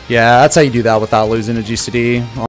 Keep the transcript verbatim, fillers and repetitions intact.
Yeah, that's how you do that without losing a G C D.